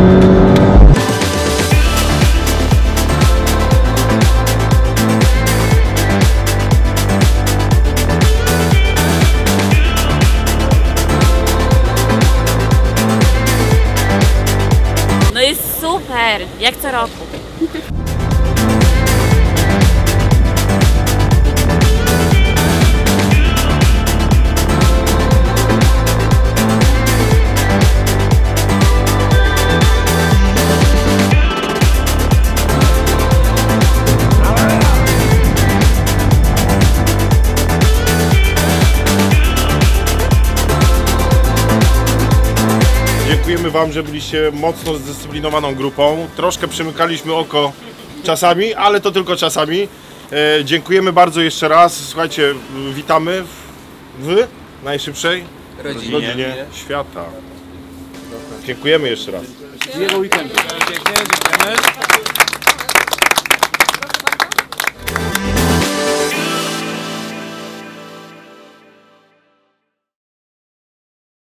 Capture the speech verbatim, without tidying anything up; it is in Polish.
No jest super, jak co roku. Dziękujemy Wam, że byliście mocno zdyscyplinowaną grupą. Troszkę przymykaliśmy oko czasami, ale to tylko czasami. E, dziękujemy bardzo jeszcze raz. Słuchajcie, witamy w, w najszybszej rodzinie, rodzinie świata. Dziękujemy jeszcze raz. Miłego weekendu.